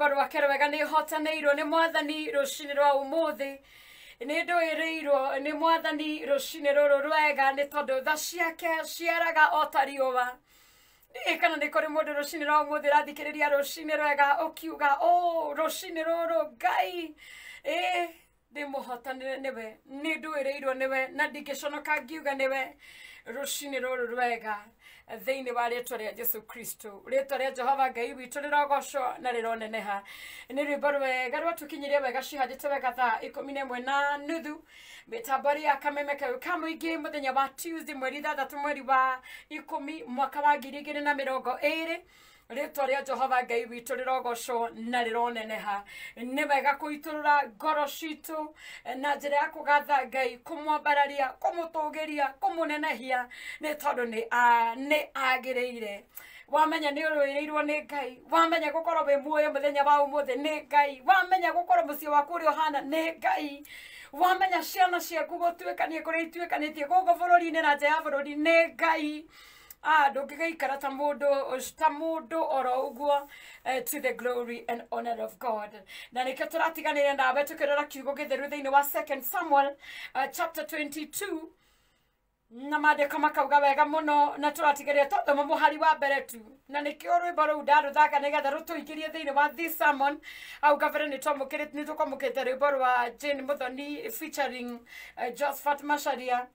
rwimbo rwake rwega nĩ hotanĩirwo nĩ mwathani rũcinĩ rwa ũmũthĩ nĩ ndũĩrĩirwo nĩ mwathani rũcinĩ rũrũ rwega nĩ tondũ tha ciake ciaraga o ta riũa. Kana nĩ kũrĩ mũndũ rũcinĩ rwa ũmũthĩ rathikĩrĩria rũcinĩ rwega ũkiuga rũcinĩ rũrũ Ngai ndĩ mũhotanĩre nĩwe, nĩ ndũĩrĩirwo nĩwe na ndingĩconoka ngiuga nĩwe rũcinĩ rũrũ rwega thĩinĩ wa rĩtwa rĩa Jesu Kristo. Rĩtwa rĩa Jehova Ngai witũ rĩrogocwo na rĩroneneha. Nĩ rwĩmbo rwega rwatũkinyirie wega cihandĩte wega thaa 11:30 mĩtambo ya kameme kau ka mũingĩ mũthenya wa Tuesday mweri 3 mweri wa 10 mwaka wa 2020. Rĩtwa rĩa Jehova Ngai witũ rĩrogocwo na rĩroneneha. Nĩ wega kũitũrũra ngoro citũ na njĩra ya kũgatha Ngai, kũmwambararia, kũmũtũgĩria, kũmũnenehia nĩ tondũ nĩ agĩrĩire. Wamenya nĩ ũrũĩrĩirwo nĩ Ngai, wamenya gũkorwo wĩ muoyo mũthenya wa ũmũthĩ nĩ Ngai, wamenya gũkorwo mũciĩ waku ũrĩa ũhana nĩ Ngai, wamenya ciana ciaku gũtuĩkania kũrĩa ituĩkanĩtie gũkũ bũrũri-inĩ na nja ya bũrũri nĩ Ngai. Ndũngĩgaikara ta mũndũ oro ũguo, to the glory and honor of God. Na nĩkĩo tũratiganĩria nawe tũkĩrora kiugo gĩtheru thĩinĩ wa 2 Samuel chapter 22 na maandĩko makauga wega mũno na tũratiganĩria tondũ mũhari wa mbere tu, na nĩkĩo rwĩmbo rũu ndarũthaka nĩgetha rũtũingĩrie thĩinĩ wa this sermon. Au kabere nĩ tũkwamũkĩte rwĩmbo rwa Jane Muthoni featuring Josephat Macharia,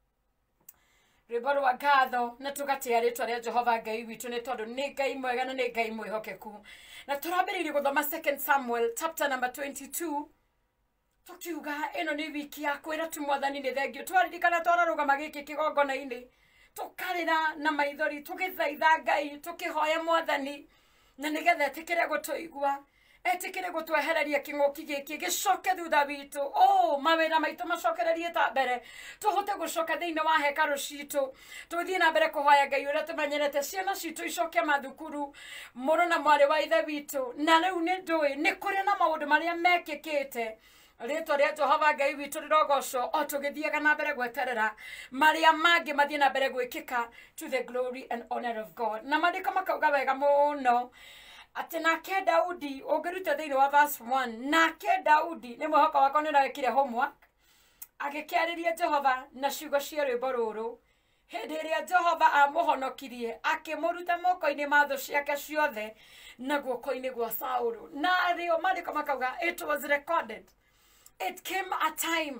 rwĩmbo rwa ngatho, na tũgatĩa rĩtwa rĩa Jehova Ngai witũ nĩ tondũ nĩ Ngai mwega na nĩ Ngai mwĩhokeku. Na tũrambĩrĩirie gũthoma 2 Samuel chapter number 22 tukiuga ĩno nĩ wiki ya kwĩra tu mwathani nĩ thengio. Twaririkana twararũgama gĩkĩ kĩgongona-inĩ tũkarĩra na maithori tũgĩthaitha Ngai tũkĩhoya mwathani na nĩgetha etĩkĩre gũtũigua, etĩkĩre gũtwehereria kĩng'ũki gĩkĩ gĩcoke thutha witũ, mawĩra maitũ macokererie ta mbere, tũhote gũcoka thĩinĩ wa hekarũ citũ, tũthiĩ na mbere kũhoya Ngai ũrĩa tũmenyerete, ciana citũ icoke mathukuru, mũrũ na mwarĩ wa ithe witũ. Na rĩu nĩ ndũĩ nĩ kũrĩ na maũndũ marĩa mekĩkĩte, rĩtwa rĩa Jehova Ngai witũ rĩrogocwo o tũgĩthiaga na mbere gweterera marĩa mangĩ mathiĩ na mbere gwĩkĩka, to the glory and honor of God. Na maandĩko makauga wega mũno atĩ nake Daudi, ũngĩruta thĩinĩ wa verse 1, nake Daudi nĩ mwĩhoko wakwa nĩ ũrekire homework, agĩkĩarĩria Jehova na ciugo cia rwĩmbo rũrũ hĩndĩ ĩrĩa Jehova amũhonokirie akĩmũruta moko-inĩ ma thũ ciake ciothe na guoko-inĩ gwa Saũlũ. Na rĩo maandĩko makauga it was recorded, it came a time,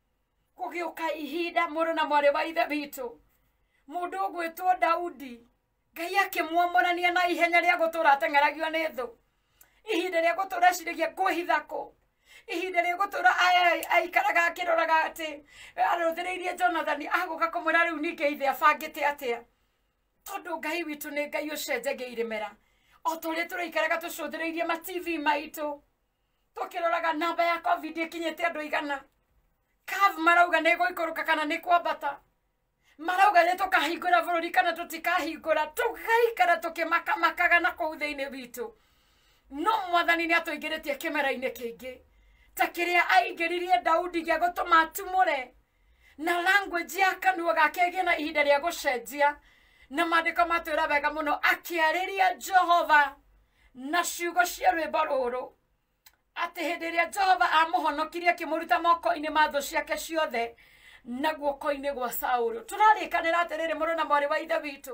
gũgĩũka ihinda mũrũ na mwarĩ wa ithe witũ, mũndũ ũgwĩtwo Daudi Ngai akĩmuomorania na ihenya rĩa gũtũra ateng'eragio nĩ thũ, ihinda rĩa gũtũra eciragia kwĩhitha kũ, ihinda rĩa gũtũra aikaraga akĩroraga atĩ arũthĩrĩirie Jonathani agũka kũmwĩra rĩu ningĩ ithe abangĩte atĩa. Tondũ Ngai witũ nĩ Ngai ũcenjagia iremera, o tũrĩa tũraikaraga tũcũthĩrĩirie ma TV maitũ tũkĩroraga namba ya COVID ĩkinyĩte andũ igana, curve marauga nĩ gũikũrũka kana nĩ kwambata, marauga nĩ tũkahingũra bũrũri kana tũtikahingũra, tũgaikara tũkĩmakamakaga na kũu thĩinĩ witũ. No mwathani nĩ atũingĩrĩtie kĩmera-inĩ kĩngĩ ta kĩrĩa aingĩririe Daudi gĩa gũtũma atumũre na language ya kanua gake ĩgĩe na ihinda rĩa gũcenjia. Na maandĩko matwĩra wega mũno akĩarĩria Jehova na ciugo cia rwĩmbo rũrũ atĩ hĩndĩ ĩrĩa Jehova amũhonokirie akĩmũruta moko-inĩ ma thũ ciake ciothe na guoko-inĩ gwa Saũlũ. Tũrarĩkanĩra atĩrĩrĩ mũrũ na mwarĩ wa ithe witũ,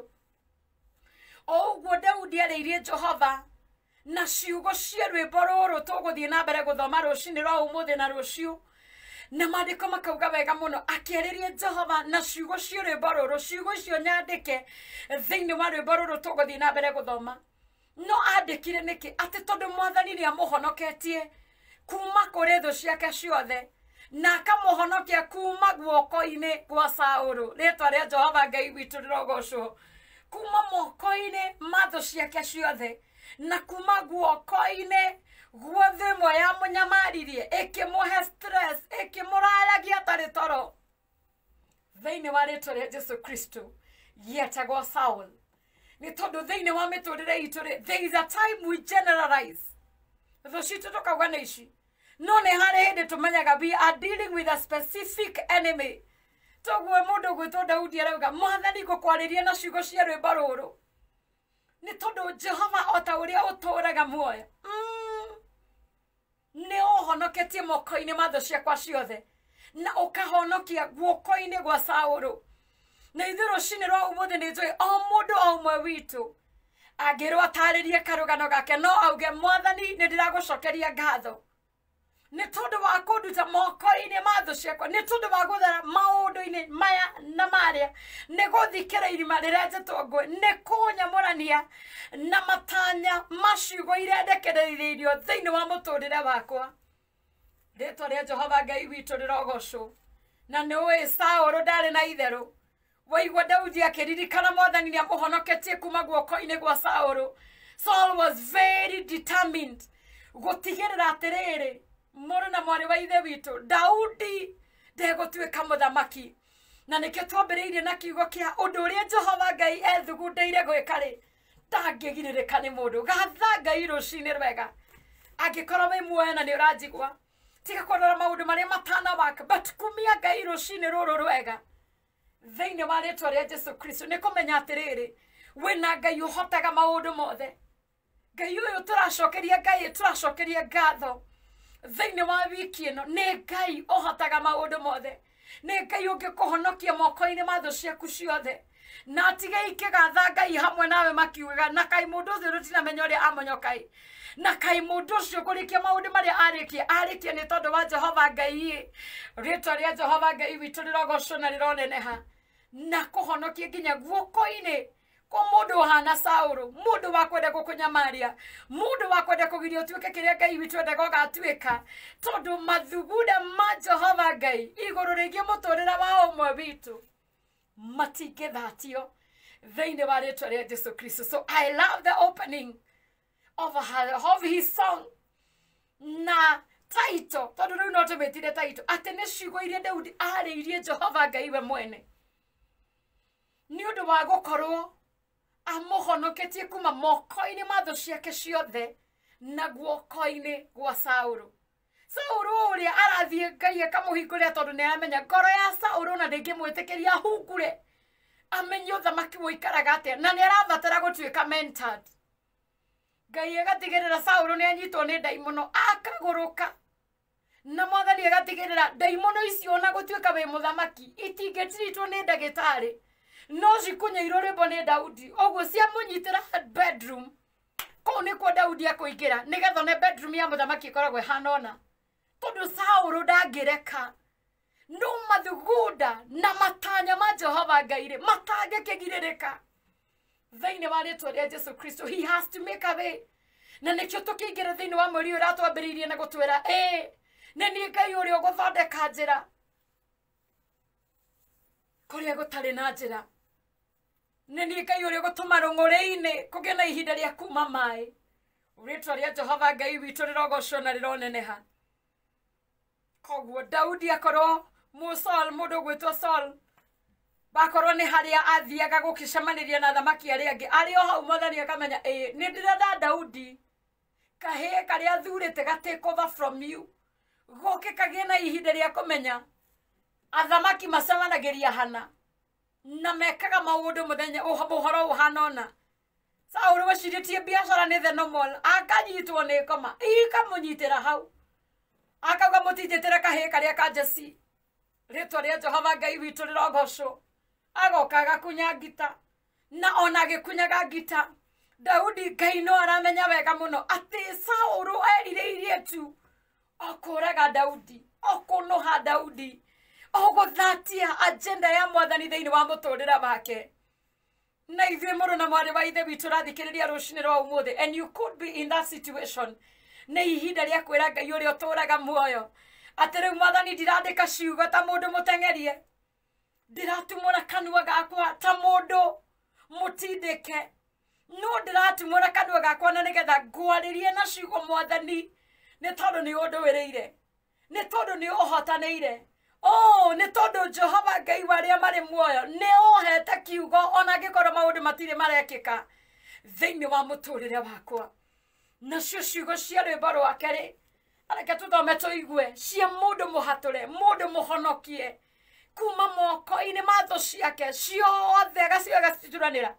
o ũguo Daudi arĩirie Jehova na ciugo cia rwĩmbo rũrũ tũgũthiĩ na mbere gũthoma rũcinĩ rwa ũmũthĩ na rũciũ. Na maandĩko makauga wega mũno akĩarĩria Jehova na ciugo cia rwĩmbo rũrũ, ciugo icio nyandĩke thĩinĩ wa rwĩmbo rũrũ tũgũthiĩ na mbere gũthoma. No andĩkire nĩkĩ? Atĩ tondũ mwathani nĩ amũhonoketie kuma kũrĩ thũ ciake ciothe na akamũhonokia kuma guoko-inĩ gwa Saũlũ. Rĩtwa rĩa Jehova Ngai witũ rĩrogocwo. Kuma moko-inĩ ma thũ ciake ciothe na kuma guoko-inĩ gwa thũ ĩmwe ya mũnyamaririe ĩkĩmũhe stress, ĩkĩmũraragia atarĩ toro. Thĩinĩ wa rĩtwa rĩa Jesu Kristo yetagwo Saul. Nĩ tondũ thĩinĩ wa mĩtũrĩre itũ there is a time we generalize. Thũ citũ tũkauga nĩ ici, no nĩ harĩ hĩndĩ tũmenyaga we are dealing with a specific enemy. Toguo mũndũ gwĩtwo Daudi arauga mwathani ngũkwarĩria na ciugo cia rwĩmbo rũrũ nĩ tondũ Jehova o ta ũrĩa ũtũũraga muoyo, ũhonoketie moko-inĩ ma thũ ciakwa ciothe na ũkahonokia guoko-inĩ gwa Saũlũ. Na ithuĩ rũcinĩ rwa ũmũthĩ nĩ njũĩ o mũndũ o ũmwe witũ angĩrwo atarĩrie karũgano gake no auge Mwathani nĩ ndĩragũcokeria ngatho nĩ tondũ wa kũnduta moko-inĩ ma thũ ciakwa, nĩ tondũ wa gũthera maũndũ-inĩ maya na marĩa, nĩ gũthikĩra irima rĩrĩa njetwo ngwe, nĩ kũnyamũrania na matanya maciugo iria ndekereirio thĩinĩ wa mũtũrĩre wakwa. Rĩĩtwa rĩa Jehova Ngai witũ rĩrogocwo. Na nĩ ũĩ Saũlũ ndarĩ na itherũ. Waigua Daudi akĩririkana Mwathani nĩ amũhonoketie kuma guoko-inĩ gwa Saũlũ. Saul was very determined gũtigĩrĩra atĩrĩrĩ, mũrũ na mwarĩ wa ithe witũ, Daudi ndegũtuĩka mũthamaki. Na nĩkĩo twambĩrĩirie na kiugo kĩa ũndũ ũrĩa Jehova Ngai ethugundeire gwĩka-rĩ, ndangĩgirĩrĩka nĩ mũndũ. Gatha Ngai rũcinĩ rwega angĩkorwo wĩ muoyo na nĩ ũranjigua, tiga kũrora maũndũ marĩa matanawaka, but kumia Ngai rũcinĩ rũrũ rwega thĩinĩ wa rĩĩtwa rĩa Jesu Kristo nĩ kũmenya atĩrĩrĩ, wĩna Ngai ũhotaga maũndũ mothe. Ngai ũyũ tũracokeria ngatho thĩinĩ wa wiki ĩno nĩ Ngai ũhotaga maũndũ mothe. Nĩ Ngai ũngĩkũhonokia moko-inĩ ma thũ ciaku ciothe na atige ikĩgatha Ngai hamwe nawe makiugaga na kaĩ mũndũ ũcio rũtinamenya ũrĩa amonyokai, na kaĩ mũndũ ũcio kũrĩkia maũndũ marĩa arĩkia nĩ tondũ wa Jehova Ngai. Rĩĩtwa rĩa Jehova Ngai witũ rĩrogocwo na rĩroneneha na kũhonokia nginya guoko-inĩ kwa mũndũ ũhana Saũlũ, mũndũ wa kwenda gũkũnyamaria, mũndũ wa kwenda kũgiria ũtuĩke kĩrĩa Ngai witũ endaga ũgatuĩka, tondũ mathuguda ma Jehova Ngai igũrũ rĩgiĩ mũtũrĩre wa ũmwe witũ matingĩthatio thĩinĩ wa rĩĩtwa rĩa Jesu Kristo. So I love the opening of his song na title, tondũ rĩu no tũmĩtire title atĩ nĩ ciugo iria Daudi arĩirie Jehova Ngai we mwene nĩ ũndũ wa gũkorwo amũhonoketie kuma moko-inĩ ma thũ ciake ciothe na guoko-inĩ gwa Saũlũ. Saũlũ ũrĩa arathiĩ Ngai akamũhingũrĩra tondũ nĩ aramenya ngoro ya Saũlũ na ndĩngĩmwĩtĩkĩria ahungure amenye ũthamaki mũikaraga atĩa na nĩ arabatara gũtuĩka mentored. Ngai agatigĩrĩra Saũlũ nĩ anyitwo nĩ ndaimono akagũrũka na Mwathani agatigĩrĩra ndaimono icio ona gũtuĩka wĩ mũthamaki itingĩtiritwo nĩ ndagĩtarĩ no cikunyĩirwo rwĩmbo nĩ Daudi, ũguo ciamũnyitĩra bedroom. Kũu nĩkuo Daudi akũingĩra nĩgetha one bedroom ya mũthamaki ĩkoragwo ĩhana ũna, tondũ Saũlũ ndangĩreka. No mathuguda na matanya ma Jehova Ngai matangĩkĩgirĩrĩka thĩinĩ wa rĩĩtwa rĩa Jesu Kristo. He has to make a way. Na nĩkĩo tũkĩingĩra thĩinĩ wa mweri ũyũ ũratwambĩrĩirie na gũtwĩra nĩ niĩ Ngai ũrĩa ũgũthondeka njĩra kũrĩa gũtarĩ na njĩra. Nĩ niĩ Ngai ũrĩa ũgũtũma rũng'ũrĩ-inĩ kũgĩe na ihinda rĩa kuma maĩ. Rĩĩtwa rĩa Jehova Ngai witũ rĩrogocwo na rĩroneneha. Koguo Daudi akorwo mũndũ gwĩtwo Saul bakorwo nĩ harĩa athiaga gũkĩcemanĩria na thamaki arĩa angĩ, arĩ o hau Mwathani akamenya nĩ ndĩrenda Daudi kahĩĩ karĩa thurĩte ga-take over from you gũkĩ kagĩe na ihinda rĩa kũmenya athamaki macemanagĩria hana na mekaga maũndũ mũthenya ũhoro ũhana ũna. Saũlũ wecirĩtie biacara nĩ the normal, akanyitwo nĩ ngoma ikamũnyitĩra hau akauga mũtinjĩtĩre kahĩĩ karĩa ka Jesi. Rĩĩtwa rĩa Jehova Ngai witũ rĩrogocwo. Agoka agakunya ngita na ona agĩkunyaga ngita Daudi Ngai no aramenya wega mũno atĩ Saũlũ erirĩirie tu okũraga Daudi, okũnũha Daudi, ogũthatia agenda ya Mwathani thĩinĩ wa mũtũrĩre wake. Na ithuĩ mũrũ na mwarĩ wa ithe witũ rathikĩrĩria rũcinĩ rwa ũmũthĩ, and you could be in that situation. Nĩ ihinda rĩa kwĩra Ngai ũrĩa ũtũraga muoyo atĩ rĩu Mwathani ndirandĩka ciugo ta mũndũ mũteng'erie, ndĩratumũra kanua gakwa ta mũndũ mũtindĩke, no ndĩratumũra kanua gakwa na nĩgetha ngwarĩrie na ciugo Mwathani nĩ tondũ nĩ ũndũĩrĩire, nĩ tondũ nĩ ũhotanĩire, nĩ tondũ Jehova Ngai warĩa marĩ muoyo nĩ ũhete kiugo ona angĩkorwo maũndũ matirĩ marekĩka thĩinĩ wa mũtũrĩre wakwa. Nacio ciugo cia rwĩmbo rwake-rĩ, areke tũthome tũigue cia mũndũ mũhatũre, mũndũ mũhonokie kuma moko-inĩ ma thũ ciake ciothe agacituranĩra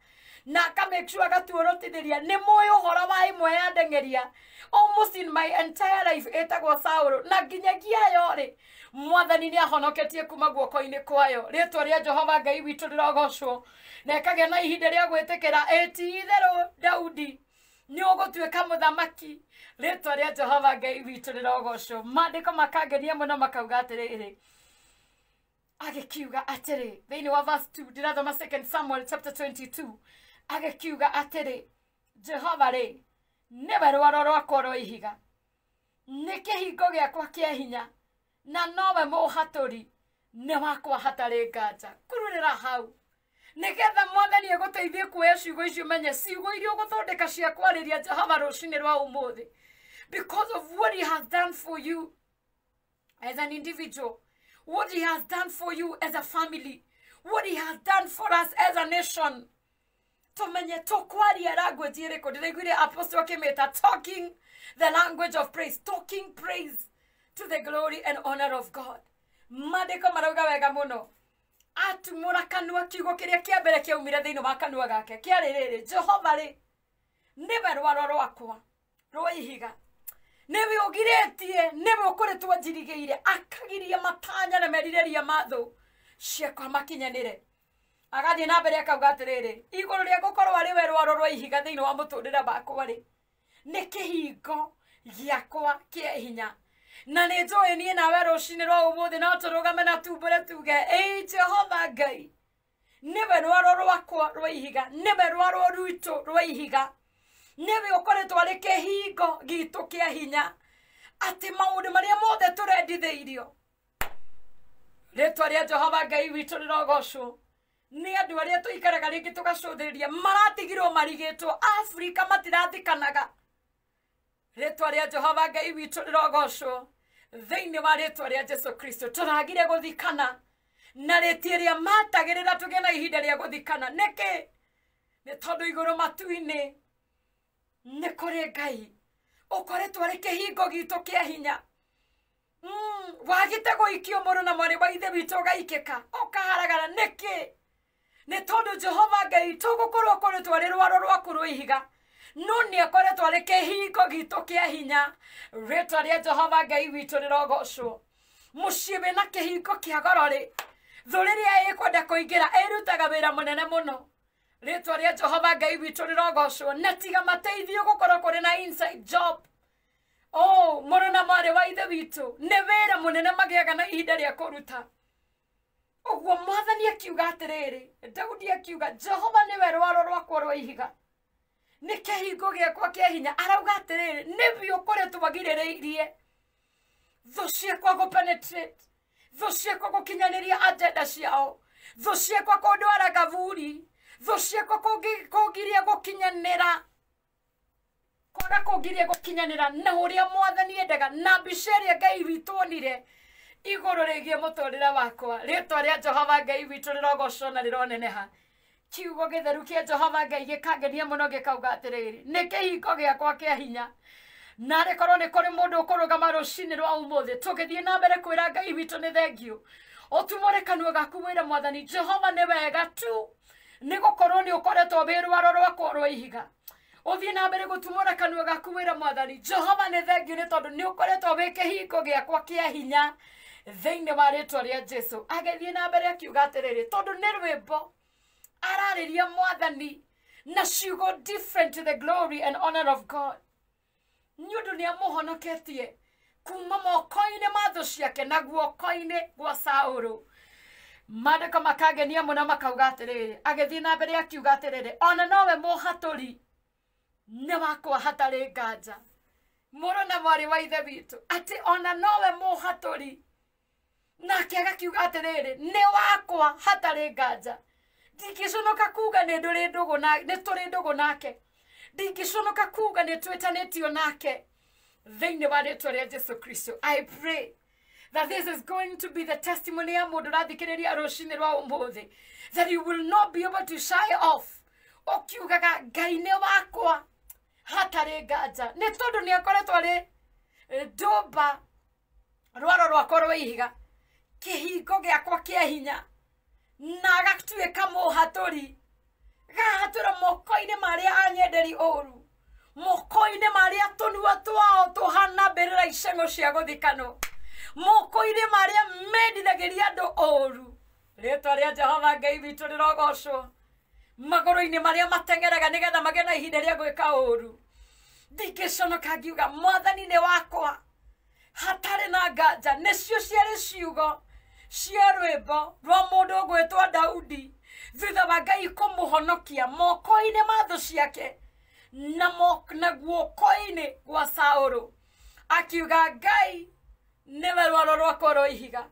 na make sure agatuorotithĩria nĩ mũĩ ũhoro wa imwe ya ndengeria almost in my entire life etagwo Saũlũ na nginyagia yo rĩ mwathani nĩ ahonoketie kuma guoko-inĩ kwayo rĩtwa rĩa Jehova Ngai witũ rĩrogocwo na ĩkagĩa na ihinda rĩa gwĩtĩkĩra ĩti-itherũ Daudi nĩ ũgũtuĩka mũthamaki rĩtwa rĩa Jehova Ngai witũ rĩrogocwo maandĩko makangenia mũno makauga atĩrĩrĩ agĩkiuga atĩrĩ thĩinĩ wa verse 2 ndĩrathoma 2 Samuel chapter 22 agĩkiuga atĩrĩ Jehova rĩ nĩwe rwaro rwakwa rwa ihiga nĩ kĩhingo gĩakwa kĩa hinya na nowe mũhatũri nĩ wakwa hatarĩ nganja kururĩra hau nĩgetha mwathani egũteithie kuoya ciugo icio menye ciugo iria ũgũthondeka cia kwarĩria Jehova rũcinĩ rwa ũmũthĩ because of what he has done for you as an individual, what he has done for you as a family, what he has done for us as a nation. Tumenye tokwaria language iriko ndiraiguire apostle akimeta talking the language of praise, talking praise to the glory and honor of God. Mandiko marauga wega muno atumura kanua kiugo kiria kia mbere kiaumire thiini wa kanua gake kiari riri Jehova ri niwe rwaro rwakwa rwa ihiga niwe ugiretie niwe ukoretwo njirigiire akagiria matanya na merirĩria mathu ciakwa makinyanire agathie na mbere akauga atiriri iguru ria gukorwo ari we rwaro rwa ihiga thiini wa mutundira bakwa ri ni kihingo giakwa kia hinya na nĩ njũĩ niĩ nawe rũcinĩ rwa ũmũthĩ no tũrũgame na tumbũre tuge ĩ Jehova Ngai niwe rwaro rwakwa rwa ihiga niwe rwaro rwitũ rwa ihiga niwe ũkoretwo arĩ kĩhingo gitũ kĩa hinya atĩ maũndũ marĩa mothe tũrendithĩirio rĩtwa rĩa Jehova Ngai witũ rĩrogocwo nĩ andũ arĩa tũikaraga rĩngĩ tũgacũthĩrĩria maratigirwo marigĩtwo Afrika matirathikanaga rĩtwa rĩa Jehova Ngai witũ rĩrogocwo thĩinĩ wa rĩtwa rĩa Jesu Kristo tũragire gũthikana na rĩtie rĩa matagĩrĩra tũgĩe na ihinda rĩa gũthikana nĩkĩ nĩ tondũ igũrũ matu-inĩ nĩ kũrĩ Ngai ũkoretwo arĩ kĩhingo gitũ kĩa hinya wagite gũikio mũrũ na mwarĩ wa ithe witũ ũgaikĩka ũkaharagana nĩkĩ nĩ tondũ Jehova Ngai tũgũkorwo ũkoretwo arĩ rwaro rwaku rwa ihiga no nĩ akoretwo arĩ kĩhingo gitũ kĩa hinya rĩtwa rĩa Jehova Ngai witũ rĩrogocwo mũciĩ wĩna kĩhingo kĩa goro rĩ thũ rĩrĩa ĩkwenda kũingĩra ĩrutaga wĩra mũnene mũno rĩtwa rĩa Jehova Ngai witũ rĩrogocwo na tiga mateithio gũkorwo kũrĩ na inside job mũrũ na mwarĩ wa ithe witũ nĩ wĩra mũnene magĩaga na ihinda rĩa kũruta ũguo mwathani akiuga atĩrĩrĩ Daudi akiuga Jehova nĩwe rwaro rwakwa rwa ihiga nĩ kĩhingo gĩakwa kĩa hinya arauga atĩrĩrĩ nĩwe ũkoretwo magirĩrĩirie thũ ciakwa gũpenetrate thũ ciakwa gũkinyanĩria agenda ciao thũ ciakwa kũndwara gaburi thũ ciakwa kũngiria gũkinyanĩra kwaga kũngiria gũkinyanĩra na ũrĩa mwathani endaga na mbica ĩrĩa Ngai witũ onire igũrũ rĩgiĩ mũtũrĩre wakwa rĩtwa rĩa Jehova Ngai witũ rĩrogocwo na rĩroneneha kiugo gĩtheru kĩa Jehova Ngai gĩkangenia mũno gĩkauga atĩrĩrĩ nĩ kĩhingo gĩakwa kĩa hinya na rĩkorwo nĩ kũrĩ mũndũ ũkũrũgama rũcinĩ rwa ũmũthĩ tũgĩthiĩ na mbere kwĩra Ngai witũ nĩ thengio ũtumũre kanua gaku wĩra mwathani Jehova nĩ wega tu nĩ gũkorwo nĩ ũkoretwo wĩ rwaro rwakwa rwa ihiga ũthiĩ na mbere gũtumũra kanua gaku wĩra mwathani Jehova nĩ thengio nĩ tondũ nĩ ũkoretwo wĩ kĩhingo gĩakwa kĩa hinya thĩinĩ wa rĩtwa rĩa Jesu agĩthiĩ na mbere akiuga atĩrĩrĩ tondũ nĩ rwĩmbo ararĩria mwathani na ciugo different to the glory and honor of God nĩ ũndũ nĩ amũhonoketie kuma moko-inĩ ma thũ ciake na guoko-inĩ gwa Saũlũ maandĩko makangenia mũno makauga atĩrĩrĩ agĩthiĩ na mbere akiuga atĩrĩrĩ ona nowe mũhatũri nĩ wakwa hatarĩ nganja mũrũ na mwarĩ wa ithe witũ atĩ ona nowe mũhatũri nake agakiuga atĩrĩrĩ nĩ wakwa hatarĩ nganja ndingĩconoka kuga nĩ tũrĩ ndũgũ nake ndingĩconoka kuga nĩ twĩtanĩtio nake thĩinĩ wa rĩtwa rĩa Jesu Kristo. I pray that this is going to be the testimony ya mũndũ ũrathikĩrĩria rũcinĩ rwa ũmũthĩ that you will not be able to shy off ũkiugaga Ngai nĩ wakwa hatarĩ nganja nĩ tondũ nĩ akoretwo arĩ ndũmba rwaro rwakwa rwa ihiga kĩhingo gĩakwa kĩa hinya na agatuĩka mũhatũri gatura moko-inĩ marĩa anyenderi ũru, moko-inĩ marĩa tũnua twao tũhana mbĩrĩra icengo cia gũthikano, moko-inĩ marĩa mendithagĩria andũ ũru. Rĩĩtwa rĩa Jehova Ngai witũ rĩrogocwo. Magũrũ-inĩ marĩa mateng'eraga nĩgetha magĩe na ihinda rĩa gwĩka ũru. Ndingĩconoka ngiuga Mwathani nĩ wakwa, hatarĩ na nganja. Nĩcio ciarĩ ciugo cia rwĩmbo rwa mũndũ ũgwĩtwo Daudi thutha wa Ngai kũmũhonokia moko-inĩ ma thũ ciake na guoko-inĩ gwa Saũlũ. Akiuga Ngai nĩwe rwaro rwakwa rwa ihiga,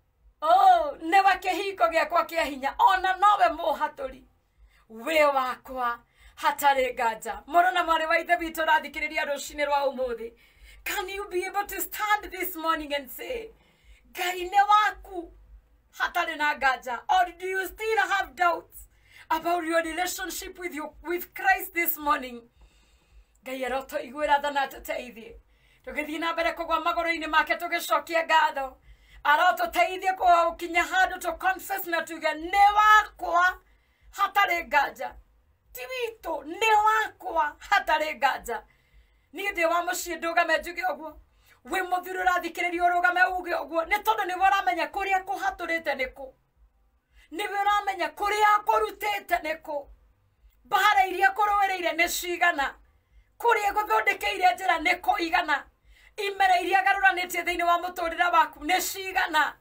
nĩwe kĩhingo gĩakwa kĩa hinya, ona nowe mũhatũri, wĩ wakwa hatarĩ nganja. Mũrũ na mwarĩ wa ithe witũ ũrathikĩrĩria rũcinĩ rwa ũmũthĩ, can you be able to stand this morning and say Ngai nĩ waku hatarĩ na nganja? Or do you still have doubts about your relationship with Christ this morning? Ngai arotũiguĩra tha na atũteithie tũgĩthiĩ na mbere kũgwa magũrũ-inĩ make tũgĩcokia ngatho. Arotũteithie gũkinya handũ tũ confess na tuge nĩ wakwa hatarĩ nganja, ti witũ, nĩ wakwa hatarĩ nganja. Niĩ ndĩ wa mũciĩ ndũgame njuge ũguo, wĩ mũthuri ũrathikĩrĩria ũrũgame uge ũguo, nĩ tondũ nĩwe ũramenya kũrĩa kũhatũrĩte nĩ kũ, nĩwe ũramenya kũrĩa kũrutĩte nĩ kũ, mbara iria kũrũĩrĩire nĩ cigana, kũrĩa gũthondekeire njĩra nĩ kũigana, imera iria garũranĩtie thĩinĩ wa mũtũrĩre waku nĩ cigana.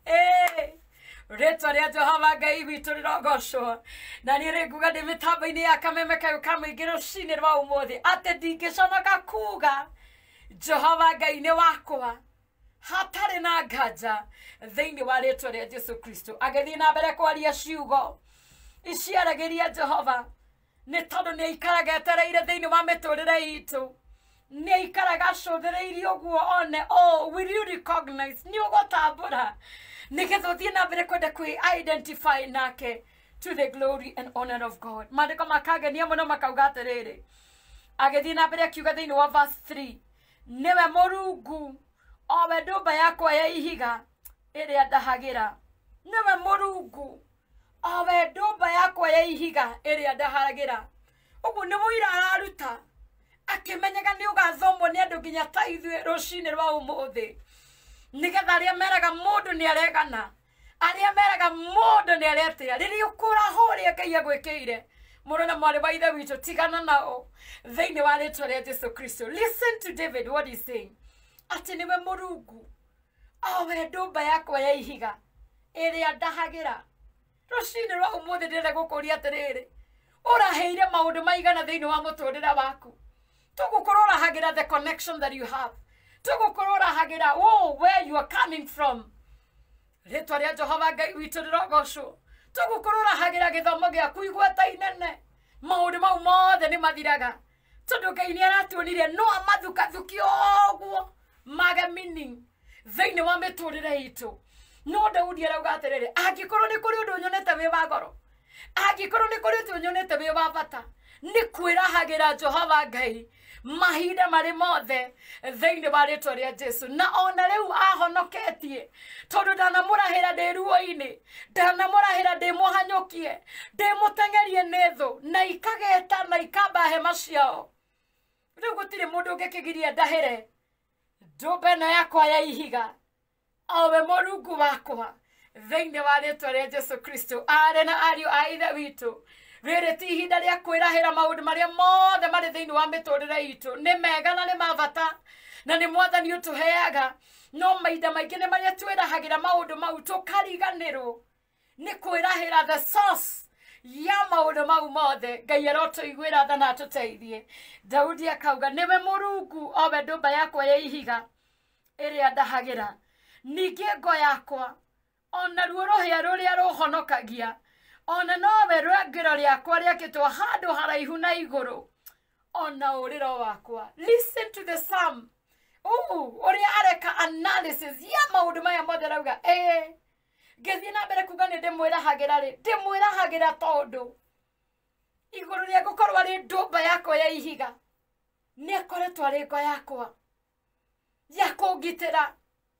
Rĩĩtwa rĩa Jehova Ngai witũ rĩrogocwo. Na niĩ rĩnguga ndĩ mĩtambo-inĩ ya kameme kayũ kamũingĩ rũcinĩ rwa ũmũthĩ atĩ ndingĩconoka kuga Jehova Ngai nĩ wakwa hatarĩ na nganja thĩinĩ wa rĩĩtwa rĩa Jesu Kristo. Agĩthiĩ na mbere kwaria ciugo iciaragĩria Jehova nĩ tondũ nĩ aikaraga etereire thĩinĩ wa mĩtũrĩre itũ, nĩ aikaraga acũthĩrĩirie ũguo one. Will you recognize? Nĩ ũgũtambũra nĩgetha ũthiĩ na mbere kwenda kwĩ-identify nake to the glory and honor of God. Maandĩko makangenia mũno makauga atĩrĩrĩ, agĩthiĩ na mbere akiuga thĩinĩ wa verse 3, nĩwe Mũrungu, owe ndũmba yakwa ya ihiga ĩrĩa ndahagĩra. Nĩwe Mũrungu, owe ndũmba yakwa ya ihiga ĩrĩa ndahagĩra. Ũguo nĩ mũira araruta akĩmenyaga nĩ ũgathomwo nĩ andũ nginya ta ithuĩ rũcinĩ rwa ũmũthĩ, nĩgetha arĩa meraga mũndũ nĩ aregana, arĩa meraga mũndũ nĩ aretĩĩa, rĩrĩa ũkũraho ũrĩa Ngai agwĩkĩire, mũrũ na mwarĩ wa ithe witũ tigana nao thĩinĩ wa rĩĩtwa rĩa Jesu Kristo. Listen to David what he's saying, atĩ nĩwe Mũrungu, owe ndũmba yakwa ya ihiga ĩrĩa ndahagĩra. Rũcinĩ rwa ũmũthĩ ndĩrenda gũkũria atĩrĩrĩ, ũraheire maũndũ maigana thĩinĩ wa mũtũrĩre waku? Tũgũkorwo ũrahagĩra the connection that you have, tũgũkorwo ũrahagĩra where you are coming from. Rĩĩtwa rĩa Jehova Ngai witũ rĩrogocwo. Tũgũkorwo ũrahagĩra gĩthomo gĩaku igweta inene. Maũndũ mau mothe nĩ mathiraga tondũ Ngai nĩ aratuonire no amathukathukie ũguo mage meaning thĩinĩ wa mĩtũrĩre itũ. No Daudi arauga atĩrĩrĩ, angĩkorwo nĩ kũrĩ ũndũ nyonete wĩ wa goro, angĩkorwo nĩ kũrĩ ũndũ nyonete wĩ wa bata, nĩ kwĩrahagĩra Jehova Ngai mahinda marĩ mothe thĩinĩ wa rĩĩtwa rĩa Jesu. Na ona rĩu ahonoketie tondũ ndanamũrahĩra ndĩ ruo-inĩ, ndanamũrahĩra ndĩ mũhanyũkie, ndĩmũteng'erie nĩ thũ na ikageta na ikamba hema ciao. Rĩu gũtirĩ mũndũ ũngĩkĩgiria ndahĩre ndũmba ĩno yakwa ya ihiga, owe Mũrungu wakwa thĩinĩ wa rĩĩtwa rĩa Jesu Kristo. Arĩ na ariũ a ithe witũ, rĩrĩ ti ihinda rĩa kwĩrahĩra maũndũ marĩa mothe marĩ thĩinĩ wa mĩtũrĩre itũ. Nĩ mega na nĩ ma bata na nĩ Mwathani ũtũheaga, no mahinda maingĩ nĩ marĩa twĩrahagĩra maũndũ mau tũkariganĩrwo nĩ kwĩrahĩra the source ya maũndũ mau mothe. Ngai arotũiguĩra tha na atũteithie. Daudi akauga nĩwe Mũrungu, owe ndũmba yakwa ya ihiga ĩrĩa ndahagĩra. Ningĩ ngo yakwa, ona ruo rũhĩa rũrĩa rũhonokagia, ona nowe rwangĩro rĩakwa rĩakĩtwo handũ haraihu na igũrũ, ona ũrĩro wakwa. Listen to the psalm. Ũrĩa areka analysis ya maũndũ maya mothe rauga, ngĩthiĩ na mbere kuga nĩ ndĩmwĩrahagĩra rĩ, ndĩmwĩrahagĩra tondũ igũrũ rĩa gũkorwo arĩ ndũmba yakwa ya ihiga, nĩ akoretwo arĩ ngo yakwa ya kũngitĩra,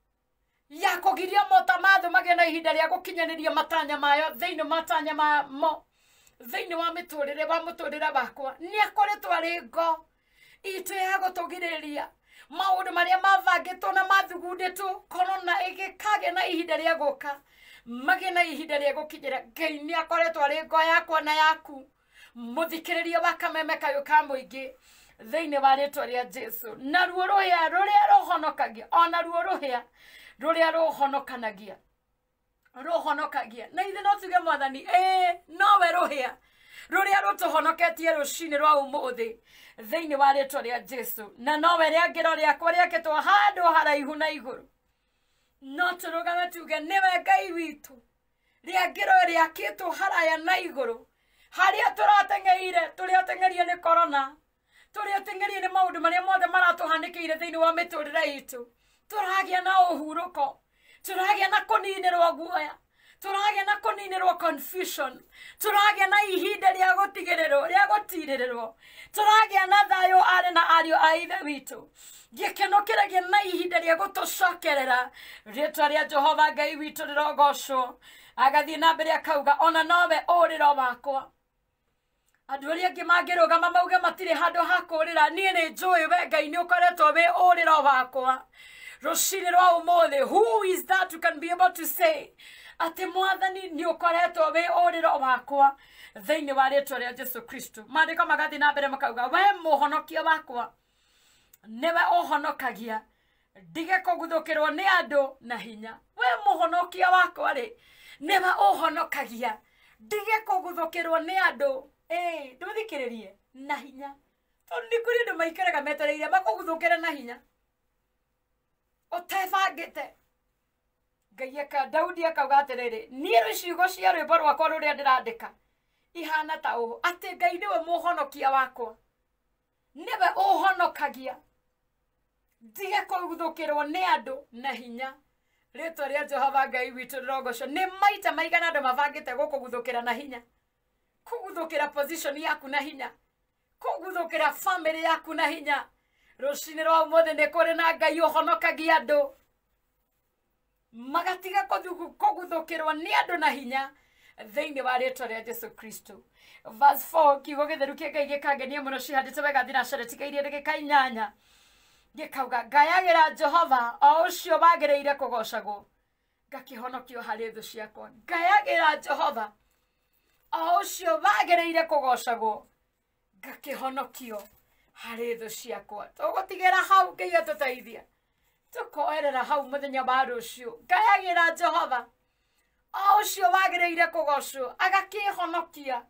ya kũgiria mota mathũ magĩe na ihinda rĩa gũkinyanĩria matanya mayo thĩinĩ matanya mamo thĩinĩ wa mĩtũrĩre wa mũtũrĩre wakwa nĩ akoretwo arĩ ngo itũ ya gũtũgirĩrĩria maũndũ marĩa mabangĩtwo na mathugundĩtwo korona ĩgĩkagĩa na ihinda rĩa gũka magĩe na ihinda rĩa gũkinyĩra. Ngai nĩ akoretwo arĩ ngo yakwa na yaku mũthikĩrĩria wa kameme kayũ ka mũingĩ thĩinĩ wa rĩtwa rĩa Jesu. Na ruo rũhĩa rũrĩa rũhonokagia, ona ruo rũhĩa rũrĩa rũhonokanagia rũhonokagia. Na ithe no tuge Mwathani nowe rũhĩa rũrĩa rũtũhonoketie rũcinĩ rwa ũmũthĩ thĩinĩ wa rĩtwa rĩa Jesu. Na nowe rĩangĩro rĩakwa rĩakĩtwo handũ haraihu na igũrũ. No tũrũgame tuge nĩwe Ngai witũ, rĩangĩro rĩakĩtwo haraya na igũrũ, harĩa tũrateng'eire nĩ korona, tũrateng'erie nĩ maũndũ marĩa mothe maratũhanĩkĩire thĩinĩ wa mĩtũrĩre itũ. Tũragĩa na ũhurũko, tũragĩa na kũninĩrwo guoya, tũragĩa na kũninĩrwo confusion, tũragĩa na ihinda rĩa gũtirĩrĩrwo, tũragĩa na thayũ arĩ na ariũ a ithe witũ. Gĩkeno kĩragĩa na ihinda rĩa gũtũcokerera. Rĩtwa rĩa Jehova Ngai witũ rĩrogocwo. Agathiĩ na mbere akauga ona nowe ũrĩro wakwa. Andũ arĩa angĩ mangĩrũgama mauge matirĩ handũ ha kũrĩra, niĩ nĩ njũĩ we Ngai nĩ ũkoretwo wĩ ũrĩro wakwa rũcinĩ rwa ũmũthĩ. Who is that who can be able to say atĩ Mwathani nĩ ũkoretwo wĩ ũrĩro wakwa thĩinĩ wa rĩtwa rĩa Jesu Kristo. Maandĩko magathiĩ na mbere makauga we mũhonokia wakwa nĩwe ũhonokagia, ndige kũguthũkĩrwo nĩ andũ na hinya. We mũhonokia wakwa rĩ nĩwe ũhonokagia, ndige kũguthũkĩrwo nĩ andũ ndũthikĩrĩrie na hinya. Tondũ nĩ kũrĩ andũ maikaraga metereire makũguthũkĩre na hinya ũtebangĩte. Ngai Daudi akauga atĩrĩrĩ, niĩ ciugo cia rwĩmbo rwakwa rũrĩa ndĩrandĩka ihana ta ũũ atĩ Ngai nĩwe mũhonokia wakwa, nĩwe ũhonokagia, ndige kũguthũkĩrwo nĩ andũ na hinya. Rĩtwa rĩa Jehova Ngai witũ rĩrogocwo. Nĩ maita maigana andũ mabangĩte gũkũguthũkĩra na hinya, kũguthũkĩra position yaku na hinya, kũguthũkĩra family yaku na hinya. Rũcinĩ rwa ũmũthĩ nĩ kũrĩ na Ngai ũhonokagia andũ magatiga kũguthũkĩrwo nĩ andũ na hinya thĩinĩ wa rĩtwa rĩa Jesu Kristo. Verse 4 kiugo gĩtheru kĩa Ngai gĩkangenia mũno cihandĩte wega thinacara tigairie ndagĩka 8 gĩkauga ngayagĩra Jehova o ũcio wagĩrĩire kũgocagwo, ngakĩhonokio harĩ thũ ciakwa. Ngayagĩra Jehova o ũcio wagĩrĩire kũgocagwo, ngakĩhonokio harĩ thũ ciakwa. Tũgũtigĩra hau Ngai atũteithia, tũkoerera hau mũthenya wa rũciũ. Ngayagĩra Jehova o ũcio wagĩrĩire kũgocwo, agakĩhonokia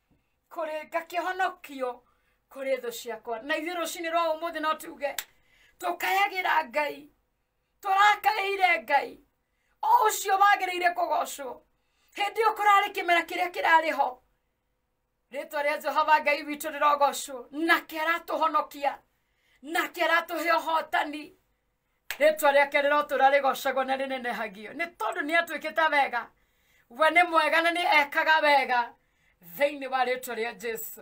ngakĩhonokio kũrĩ thũ ciakwa. Na ithuĩ rũcinĩ rwa ũmũthĩ no tuge tũkayagĩra Ngai, tũrakaĩire Ngai o ũcio wagĩrĩire kũgocwo hĩndĩ ĩyo kũrarĩ kĩmera kĩrĩa kĩrarĩ ho. Rĩtwa rĩa Jehova Ngai witũ rĩrogocwo. Nake aratũhonokia, nake aratũhe ũhotani. Rĩtwa rĩake rĩrotũra rĩgocagwo na rĩnenehagio, nĩ tondũ nĩ atuĩkĩte wega. We nĩ mwega na nĩ ekaga wega thĩinĩ wa rĩtwa rĩa Jesu.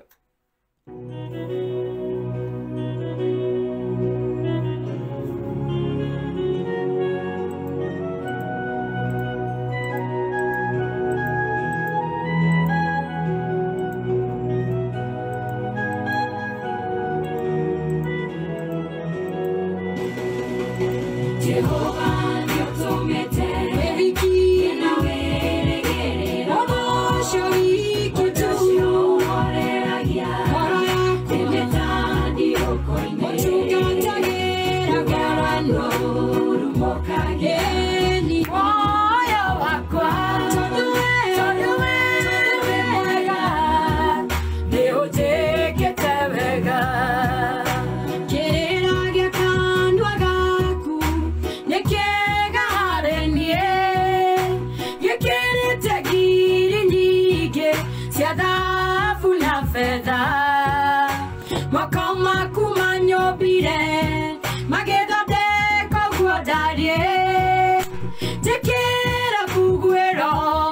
Te quiero,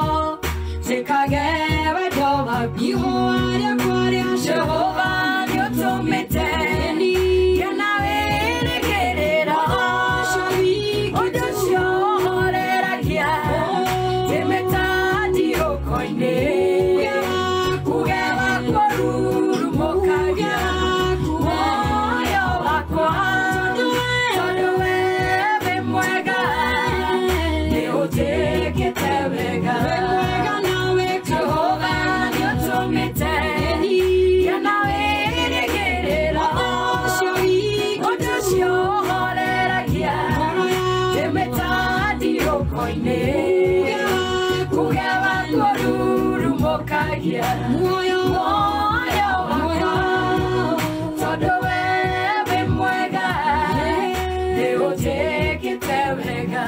thoko-inĩ kugewa kũrurumũkagia muoyo wakwa tondũ we wĩ mwega nĩ ũnjĩkĩte wega.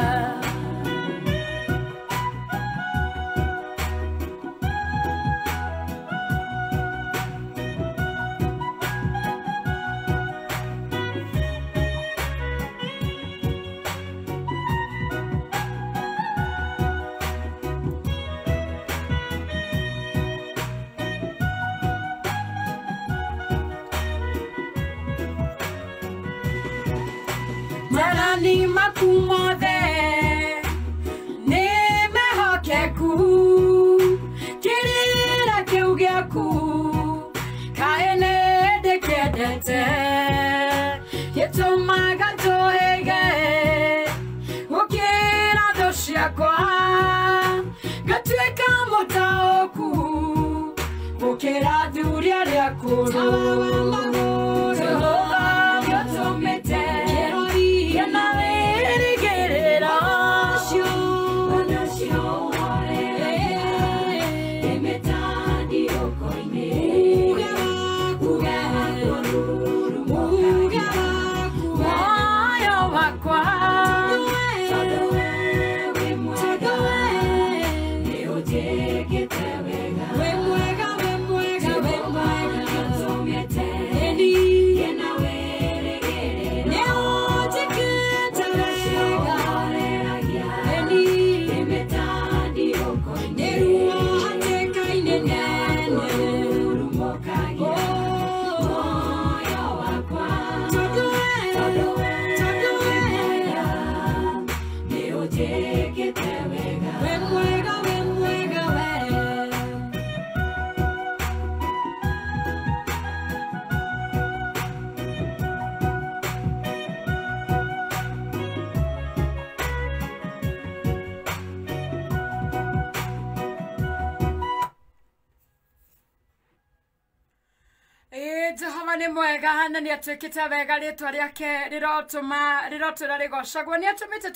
Marani maku mothe nĩ mehokeku kĩrĩra kĩu gĩaku kaĩ nĩ ndĩkĩendete gĩtũmaga tũhĩge gũkĩra thũ ciakwa ngatuĩka mũtaũku gũkĩra athuri arĩa akũrũ. Jehova nĩ mwega na nĩ atuĩkĩte wega, rĩtwa rĩake rĩrotũra rĩgocagwo. Nĩ atũmĩte